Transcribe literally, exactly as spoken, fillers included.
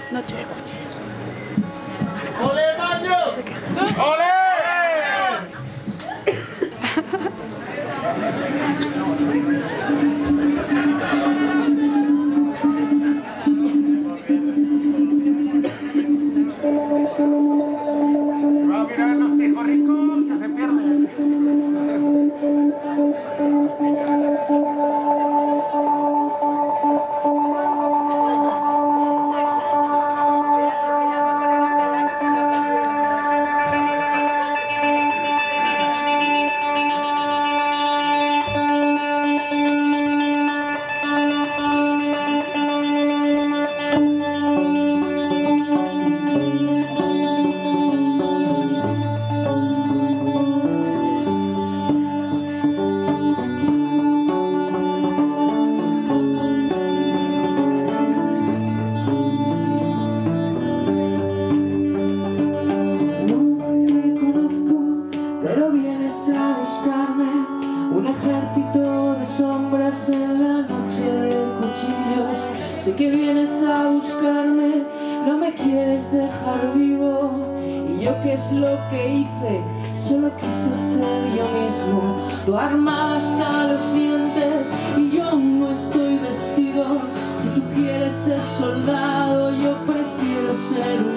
Noche de cuchillos. ¡Ole, Maño! ¡Ole! Va a mirar los pijorricos que se pierden. Un ejército de sombras en la noche de cuchillos. Sé que vienes a buscarme, no me quieres dejar vivo. Y yo qué es lo que hice, solo quise ser yo mismo. Tu arma hasta los dientes y yo no estoy vestido. Si tú quieres ser soldado, yo prefiero ser un